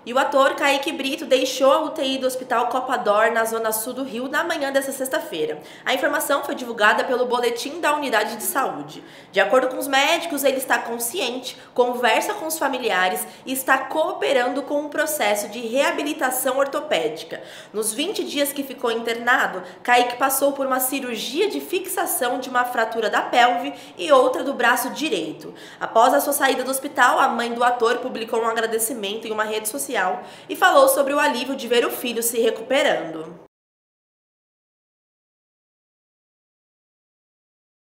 E o ator Kaique Brito deixou a UTI do Hospital Copa d'Or, na zona sul do Rio, na manhã desta sexta-feira. A informação foi divulgada pelo boletim da unidade de saúde. De acordo com os médicos, ele está consciente, conversa com os familiares e está cooperando com um processo de reabilitação ortopédica. Nos 20 dias que ficou internado, Kaique passou por uma cirurgia de fixação de uma fratura da pelve e outra do braço direito. Após a sua saída do hospital, a mãe do ator publicou um agradecimento em uma rede social e falou sobre o alívio de ver o filho se recuperando.